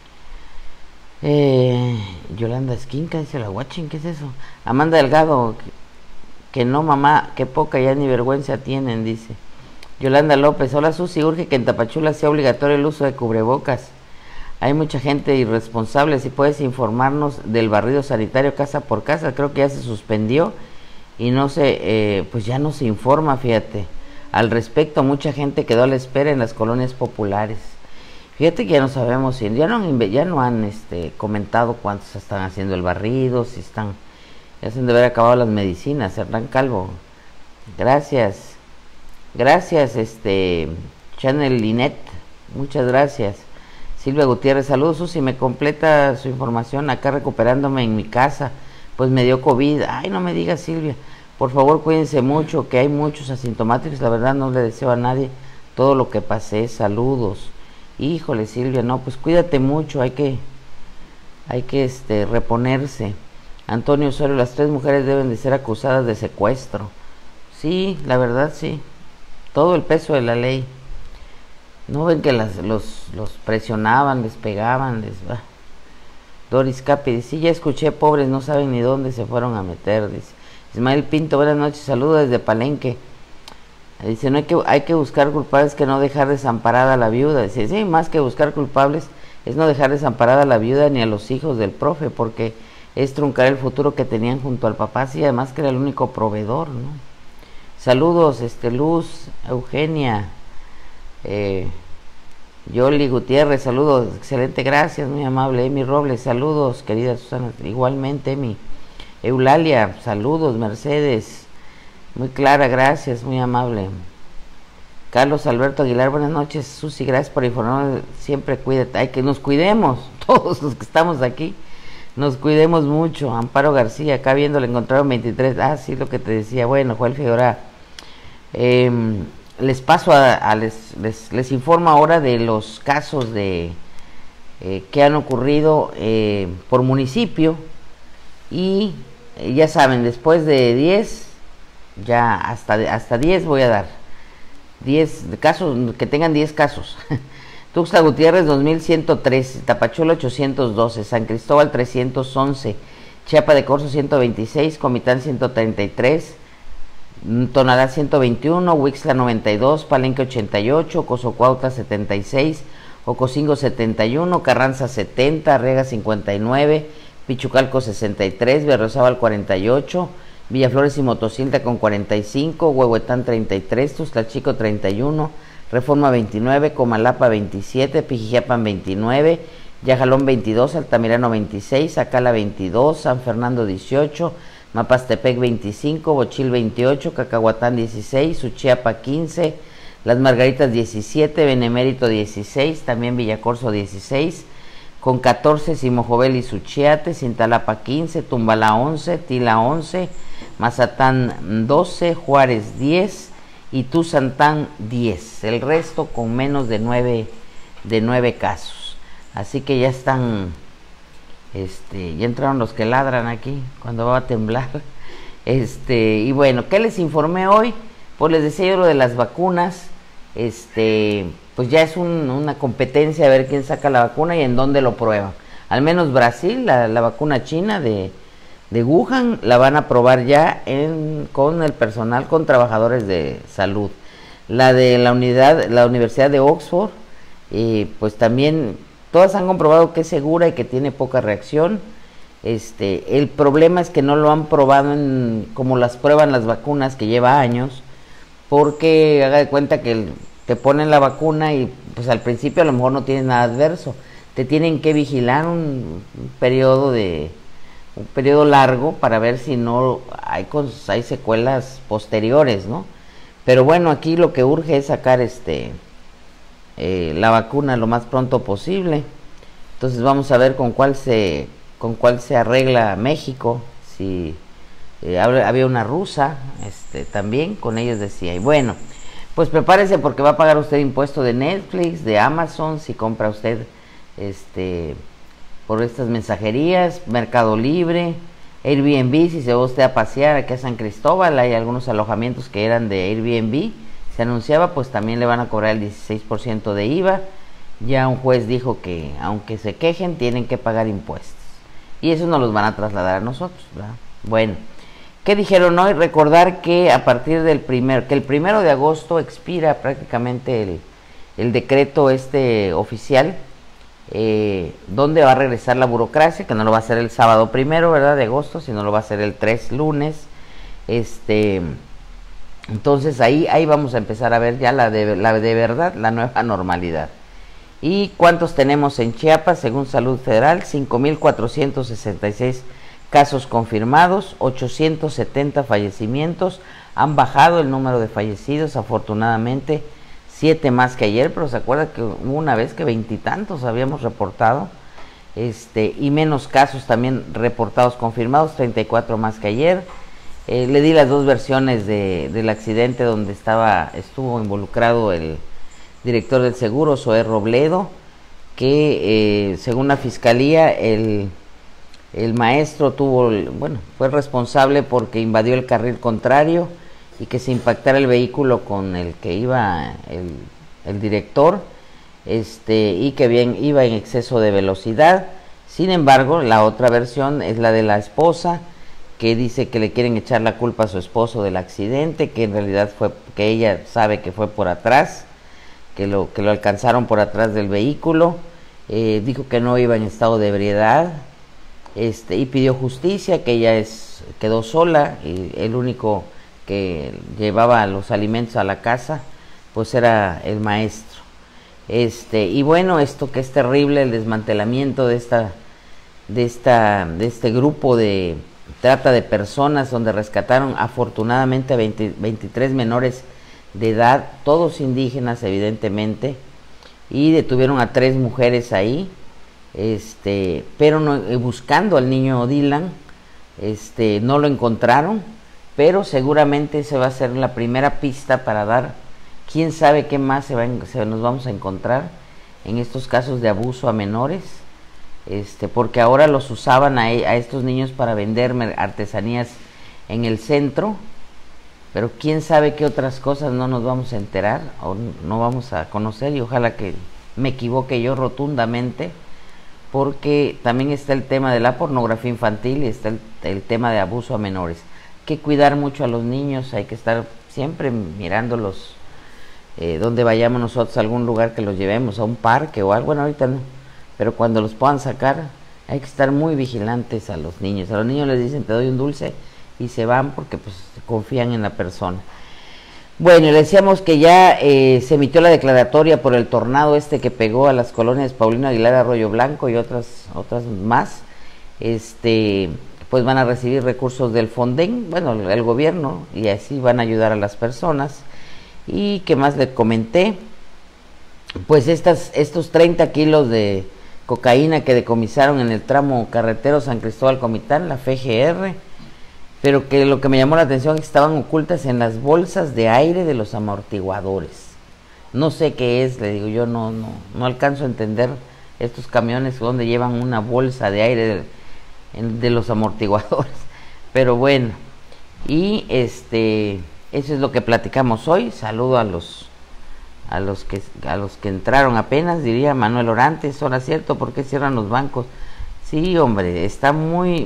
Yolanda Esquinca, dice la Guachín, ¿qué es eso? Amanda Delgado, que no, mamá, qué poca ya ni vergüenza tienen, dice. Yolanda López, hola Susi, urge que en Tapachula sea obligatorio el uso de cubrebocas. Hay mucha gente irresponsable, si puedes informarnos del barrido sanitario casa por casa, creo que ya se suspendió y no se, pues ya no se informa, fíjate. Al respecto, mucha gente quedó a la espera en las colonias populares. Fíjate que ya no sabemos si, ya no han comentado cuántos están haciendo el barrido, si están, ya se han de haber acabado las medicinas. Hernán Calvo, gracias, Chanel Linet, muchas gracias. Silvia Gutiérrez, saludos Susi, me completa su información acá recuperándome en mi casa, pues me dio COVID. Ay, no me digas, Silvia, por favor cuídense mucho, que hay muchos asintomáticos, la verdad no le deseo a nadie todo lo que pasé, saludos. Híjole, Silvia, no, pues cuídate mucho, hay que reponerse. Antonio Osorio, las 3 mujeres deben de ser acusadas de secuestro. Sí, la verdad sí, todo el peso de la ley. ¿No ven que los presionaban, les pegaban, Doris Capi dice, sí, ya escuché, pobres, no saben ni dónde se fueron a meter, dice. Ismael Pinto, buenas noches, saludos desde Palenque. Dice, no hay que buscar culpables, que no dejar desamparada a la viuda. Dice, sí, más que buscar culpables es no dejar desamparada a la viuda ni a los hijos del profe, porque es truncar el futuro que tenían junto al papá, sí, además que era el único proveedor, ¿no? Saludos, Luz, Eugenia, Yoli Gutiérrez, saludos, excelente, gracias, muy amable. Emi Robles, saludos, querida Susana, igualmente. Emi Eulalia, saludos. Mercedes, muy clara, gracias, muy amable. Carlos Alberto Aguilar, buenas noches. Susi, gracias por informarnos, siempre cuídate, hay que nos cuidemos, todos los que estamos aquí, nos cuidemos mucho. Amparo García, acá viendo, le encontraron 23, sí, lo que te decía. Bueno, Joel Figueroa, les paso les informo ahora de los casos de que han ocurrido por municipio, y ya saben, después de 10, ya hasta 10 voy a dar 10 casos, que tengan 10 casos. Tuxtla Gutiérrez 2113, Tapachula 812, San Cristóbal 311, Chiapa de Corzo 126, Comitán 133, Tonalá 121, Huixla 92, Palenque 88, Cozocuautla 76, Ocosingo 71, Carranza 70, Arriaga 59, Pichucalco 63, Berriozábal 48, Villaflores y Motocilta con 45, Huehuetán 33, Tuzlachico 31, Reforma 29, Comalapa 27, Pijijiapan 29, Yajalón 22, Altamirano 26, Acala 22, San Fernando 18, Mapastepec 25, Bochil 28, Cacahuatán 16, Suchiapa 15, Las Margaritas 17, Benemérito 16, también Villacorso 16, con 14 Simojovel y Suchiate, Cintalapa 15, Tumbalá 11, Tila 11, Mazatán 12, Juárez 10 y Tuzantán 10. El resto con menos de 9 casos. Así que ya están, ya entraron los que ladran aquí cuando va a temblar. Y bueno, ¿qué les informé hoy? Pues les decía yo lo de las vacunas. Pues ya es una competencia a ver quién saca la vacuna y en dónde lo prueban. Al menos Brasil, la vacuna china de Wuhan, la van a probar ya con el personal, con trabajadores de salud. La de la Universidad de Oxford, pues también todas han comprobado que es segura y que tiene poca reacción. El problema es que no lo han probado como las prueban las vacunas, que lleva años, porque haga de cuenta que te ponen la vacuna y pues al principio a lo mejor no tienes nada adverso. Te tienen que vigilar un periodo largo para ver si no hay secuelas posteriores, ¿no? Pero bueno, aquí lo que urge es sacar la vacuna lo más pronto posible. Entonces vamos a ver con cuál se arregla México. Si había una rusa también, con ellos decía. Y bueno, pues prepárese porque va a pagar usted impuesto de Netflix, de Amazon, si compra usted por estas mensajerías, Mercado Libre, Airbnb, si se va usted a pasear aquí a San Cristóbal, hay algunos alojamientos que eran de Airbnb, se anunciaba, pues también le van a cobrar el 16% de IVA. Ya un juez dijo que aunque se quejen, tienen que pagar impuestos. Y eso nos los van a trasladar a nosotros, ¿verdad? Bueno, ¿qué dijeron hoy? Recordar que a partir del el 1 de agosto expira prácticamente el decreto oficial, donde va a regresar la burocracia, que no lo va a hacer el sábado 1, ¿verdad?, de agosto, sino lo va a hacer el 3, lunes. Entonces ahí vamos a empezar a ver ya la de verdad, la nueva normalidad. ¿Y cuántos tenemos en Chiapas? Según Salud Federal, 5,466 casos confirmados, 870 fallecimientos. Han bajado el número de fallecidos, afortunadamente, 7 más que ayer, pero se acuerda que hubo una vez que 20 y tantos habíamos reportado, y menos casos también reportados confirmados, 34 más que ayer. Le di las dos versiones del accidente donde estuvo involucrado el director del seguro, Zoé Robledo, que según la fiscalía el maestro fue responsable porque invadió el carril contrario y que se impactara el vehículo con el que iba el director, y que bien iba en exceso de velocidad. Sin embargo, la otra versión es la de la esposa, que dice que le quieren echar la culpa a su esposo del accidente, que en realidad que ella sabe que fue por atrás, que lo alcanzaron por atrás del vehículo. Dijo que no iba en estado de ebriedad, y pidió justicia, que ella quedó sola y el único que llevaba los alimentos a la casa pues era el maestro. Y bueno, esto que es terrible, el desmantelamiento de este grupo de trata de personas, donde rescataron afortunadamente a 23 menores de edad, todos indígenas evidentemente, y detuvieron a 3 mujeres ahí, pero no, buscando al niño Dylan, no lo encontraron, pero seguramente esa va a ser la primera pista para dar, quién sabe qué más nos vamos a encontrar en estos casos de abuso a menores, porque ahora los usaban a estos niños para vender artesanías en el centro, pero quién sabe qué otras cosas no nos vamos a enterar o no vamos a conocer, y ojalá que me equivoque yo rotundamente, porque también está el tema de la pornografía infantil y está el tema de abuso a menores. Hay que cuidar mucho a los niños, hay que estar siempre mirándolos, donde vayamos nosotros, a algún lugar que los llevemos, a un parque o algo. Bueno, ahorita no, pero cuando los puedan sacar hay que estar muy vigilantes a los niños. A los niños les dicen te doy un dulce y se van porque pues confían en la persona. Bueno, le decíamos que ya se emitió la declaratoria por el tornado que pegó a las colonias Paulino Aguilar, Arroyo Blanco y otras más. Pues van a recibir recursos del Fonden, bueno, el gobierno, y así van a ayudar a las personas. Y qué más le comenté, pues estos 30 kilos de cocaína que decomisaron en el tramo carretero San Cristóbal Comitán, la FGR, pero que lo que me llamó la atención es que estaban ocultas en las bolsas de aire de los amortiguadores. No sé qué es, le digo, yo no alcanzo a entender estos camiones donde llevan una bolsa de aire de los amortiguadores, pero bueno, y eso es lo que platicamos hoy. Saludo a los que entraron apenas, diría Manuel Orantes. Ahora cierto, ¿por qué cierran los bancos? Sí, hombre, está muy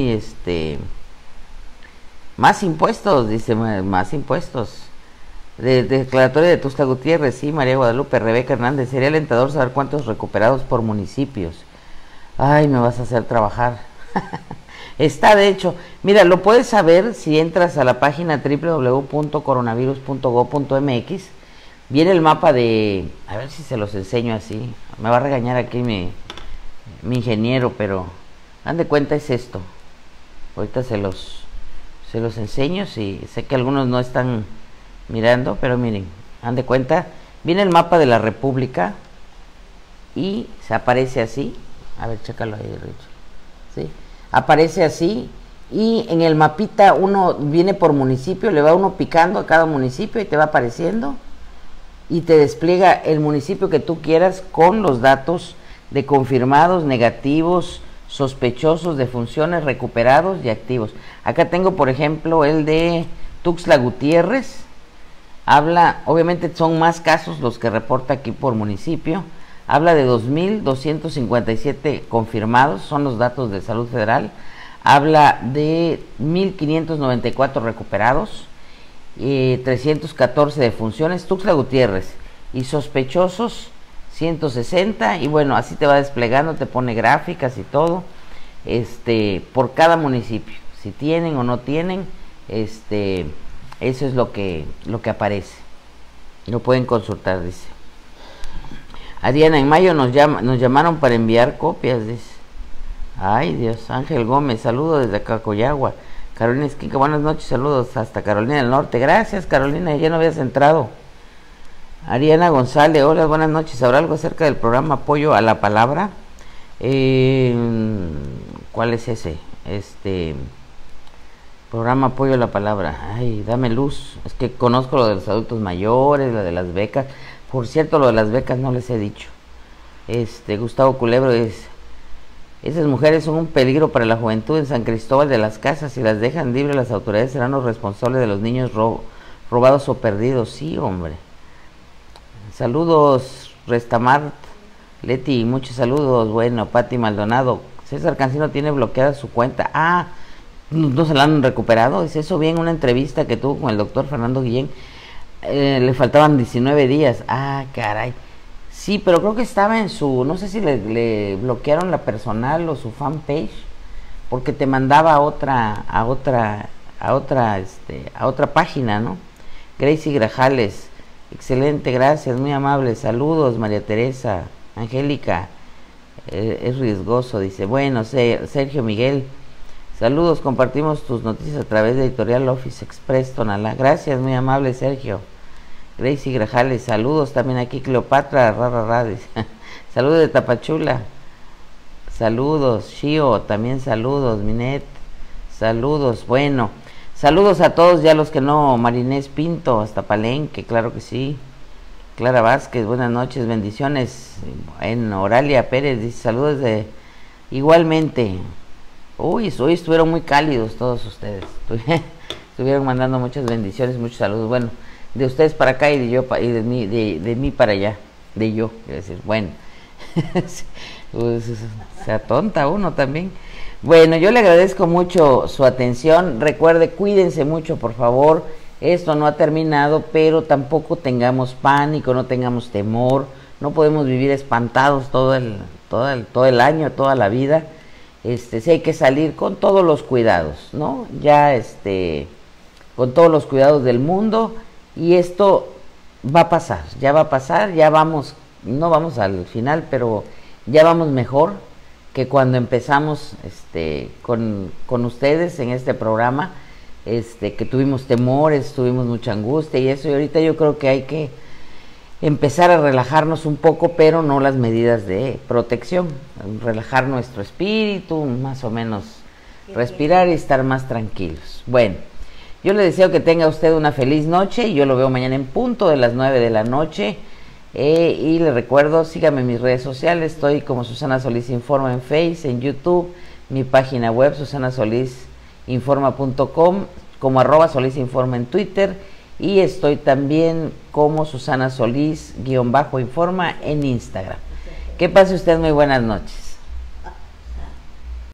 más impuestos, dice, más impuestos. Declaratoria de Tuxtla Gutiérrez, sí, María Guadalupe, Rebeca Hernández. Sería alentador saber cuántos recuperados por municipios. Ay, me vas a hacer trabajar. Está, de hecho, mira, lo puedes saber si entras a la página www.coronavirus.gov.mx. Viene el mapa de, a ver si se los enseño así. Me va a regañar aquí mi ingeniero, pero dan de cuenta es esto. Ahorita se los enseño, si sé que algunos no están mirando, pero miren, dan de cuenta, viene el mapa de la República y se aparece así. A ver, chécalo ahí, Rich. ¿Sí? Aparece así, y en el mapita uno viene por municipio, le va uno picando a cada municipio y te va apareciendo y te despliega el municipio que tú quieras con los datos de confirmados, negativos, sospechosos, de funciones, recuperados y activos. Acá tengo, por ejemplo, el de Tuxtla Gutiérrez. Habla, obviamente son más casos los que reporta aquí por municipio. Habla de 2.257 confirmados, son los datos de Salud Federal. Habla de 1.594 recuperados, 314 defunciones, Tuxtla Gutiérrez, y sospechosos 160, y bueno, así te va desplegando, te pone gráficas y todo, por cada municipio, si tienen o no tienen, eso es lo que aparece. Lo pueden consultar, dice. Adriana, en mayo nos llamaron para enviar copias, dice. Ay, Dios. Ángel Gómez, saludos desde Cacoyagua. Carolina Esquinca, buenas noches, saludos hasta Carolina del Norte. Gracias, Carolina, ya no habías entrado. Ariana González, hola, buenas noches. ¿Habrá algo acerca del programa Apoyo a la Palabra? ¿Cuál es ese? Programa Apoyo a la Palabra. Ay, dame luz. Es que conozco lo de los adultos mayores, lo de las becas. Por cierto, lo de las becas no les he dicho. Gustavo Culebro es... Esas mujeres son un peligro para la juventud en San Cristóbal de las Casas. Si las dejan libres, las autoridades serán los responsables de los niños robados o perdidos. Sí, hombre. Saludos, Restamart, Leti, muchos saludos. Bueno, Pati Maldonado. César Cancino tiene bloqueada su cuenta. Ah, no se la han recuperado. Es eso, bien, una entrevista que tuvo con el doctor Fernando Guillén. Le faltaban 19 días. Ah, caray. Sí, pero creo que estaba en su, no sé si le bloquearon la personal o su fanpage, porque te mandaba a otra página, ¿no? Gracie Grajales, excelente, gracias, muy amable, saludos, María Teresa, Angélica, es riesgoso, dice. Bueno, Sergio Miguel, saludos, compartimos tus noticias a través de Editorial Office Express Tonalá. Gracias, muy amable, Sergio. Gracie Grajales, saludos también aquí. Cleopatra, dice. Saludos de Tapachula. Saludos, Shio, también saludos. Minet, saludos. Bueno, saludos a todos, ya los que no. Marinés Pinto, hasta Palenque, claro que sí. Clara Vázquez, buenas noches, bendiciones. En Oralia Pérez, dice, saludos de... Igualmente. Uy, hoy estuvieron muy cálidos todos ustedes. Estuvieron mandando muchas bendiciones, muchos saludos. Bueno, de ustedes para acá y de mí para allá, de yo, quiero decir, bueno, pues, sea tonta uno también. Bueno, yo le agradezco mucho su atención. Recuerde, cuídense mucho, por favor. Esto no ha terminado, pero tampoco tengamos pánico, no tengamos temor. No podemos vivir espantados todo el año, toda la vida. Sí hay que salir con todos los cuidados, ¿no? Ya con todos los cuidados del mundo. Y esto va a pasar, ya va a pasar, ya vamos, no vamos al final, pero ya vamos mejor que cuando empezamos con ustedes en este programa, que tuvimos temores, tuvimos mucha angustia y eso, y ahorita yo creo que hay que empezar a relajarnos un poco, pero no las medidas de protección, relajar nuestro espíritu, más o menos respirar y estar más tranquilos. Bueno, yo le deseo que tenga usted una feliz noche y yo lo veo mañana en punto de las 9 de la noche. Y le recuerdo, sígame en mis redes sociales, estoy como Susana Solís Informa en Face, en YouTube, mi página web susanaSolísInforma.com, como @SolísInforma en Twitter, y estoy también como Susana Solís _Informa en Instagram. Que pase usted muy buenas noches.